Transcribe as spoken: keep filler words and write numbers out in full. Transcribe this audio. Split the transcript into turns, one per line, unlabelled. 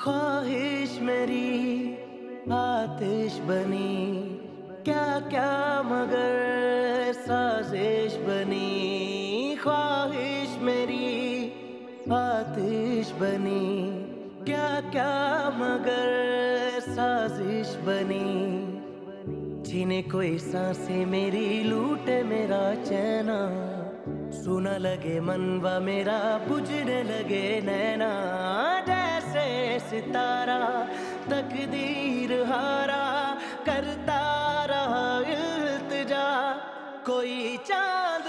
ख्वाहिश मेरी आतिश बनी, क्या क्या मगर साजिश बनी। ख्वाहिश मेरी आतिश बनी, क्या क्या मगर साजिश बनी। छीने कोई सांसें मेरी, लूटे मेरा चैना। सुना लगे मनवा मेरा, बुझने लगे नैना। जैसे सितारा तकदीर हारा, करता रहा इल्तिजा। कोई चांद